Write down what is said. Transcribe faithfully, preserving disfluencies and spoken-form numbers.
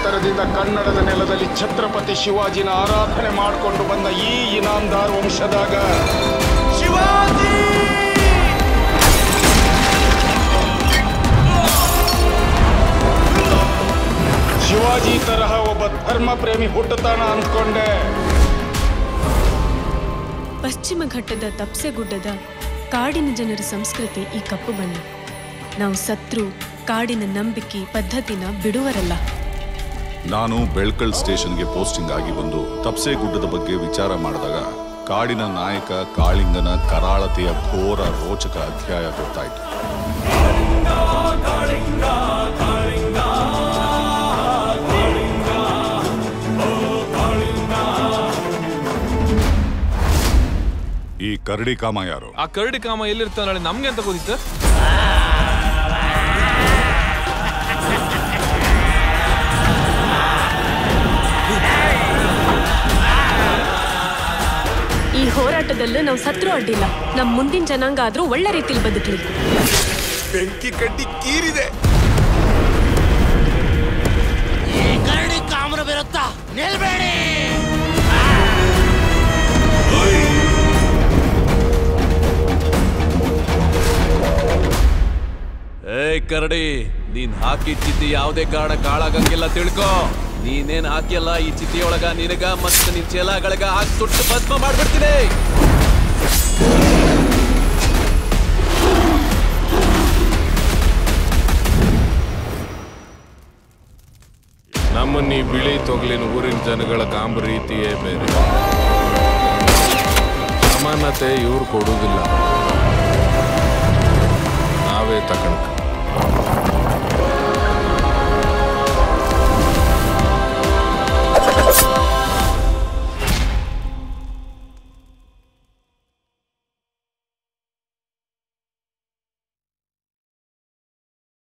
ಕಾಲಾಂತರದಿಂದ ಕನ್ನಡದ ನೆಲದಲ್ಲಿ ಛತ್ರಪತಿ ಶಿವಾಜಿನ ಆರಾಧನೆ ಮಾಡಿಕೊಂಡು ಬಂದ ಈ ಇನಾಮದಾರ್ ವಂಶದಾಗ ಶಿವಾಜಿ ಶಿವಾಜಿ ತರಹ ಒಬ್ಬ ಧರ್ಮ ಪ್ರೇಮಿ ಹುಟ್ಟುತ್ತಾನ ಅಂದ್ಕೊಂಡೆ. ಪಶ್ಚಿಮ ಘಟ್ಟದ ತಪ್ಸೆ ಗುಡ್ಡದ ಕಾಡಿನ ಜನರ ಸಂಸ್ಕೃತಿ ಈ ಕಪ್ಪು ಬಣ್ಣ. ನಾವು ಸತ್ರು ಕಾಡಿನ ನಂಬಿಕೆ ಪದ್ಧತಿನ ಬಿಡುವರಲ್ಲ. ನಾನು ಬೆಳ್ಕಲ್ ಸ್ಟೇಷನ್ಗೆ ಪೋಸ್ಟಿಂಗ್ ಆಗಿ ಬಂದು ತಪ್ಸೆ ಗುಡ್ಡದ ಬಗ್ಗೆ ವಿಚಾರ ಮಾಡಿದಾಗ ಕಾಡಿನ ನಾಯಕ ಕಾಳಿಂಗನ ಕರಾಳತೆಯ ಘೋರ ರೋಚಕ ಅಧ್ಯಾಯ ಗೊತ್ತಾಯಿತು. ಈ ಕರಡಿ ಕಾಮ ಯಾರು? ಆ ಕರಡಿ ಕಾಮ ಎಲ್ಲಿರ್ತಾನೆ ನಮ್ಗೆ ಅಂತ ಗೊತ್ತಿತ್ತು. ಈ ಹೋರಾಟದಲ್ಲೂ ನಾವು ಸತ್ರು ಅಡ್ಡಿಲ್ಲ. ನಮ್ ಮುಂದಿನ ಜನಾಂಗ ಆದ್ರೂ ಒಳ್ಳೆ ರೀತಿಲಿ ಬದುಕಲಿ. ಬೆಂಕಿ ಕಡ್ಡಿ ಕೀರಿದೆ. ಈ ಕರಡಿ ಕಾಮರ ವಿರುದ್ಧ ನಿಲ್ಬೇಡಿ. ಏ ಕರಡಿ, ನೀನ್ ಹಾಕಿ ಚಿತ್ತಿ ಯಾವುದೇ ಕಾರಣ ಕಾಳಾಗಂಗಿಲ್ಲ ತಿಳ್ಕೊ. ನೀನೇನ್ ಹಾಕಿಯಲ್ಲ ಈ ಚಿತಿಯೊಳಗ ನಿನಗ ಮತ್ತೆ ನಿನ್ ಚೇಲಾಗಳಗ ಹಾಕಿ ಸುಟ್ಟು ಭಸ್ಮ ಮಾಡ್ಬಿಡ್ತೀನಿ. ನಮ್ಮನ್ನೀ ಬಿಳಿ ತೊಗಲಿನ ಊರಿನ ಜನಗಳ ಕಾಂಬ ರೀತಿಯೇ ಬೇರೆ. ಸಮಾನತೆ ಇವ್ರು ಕೊಡುವುದಿಲ್ಲ.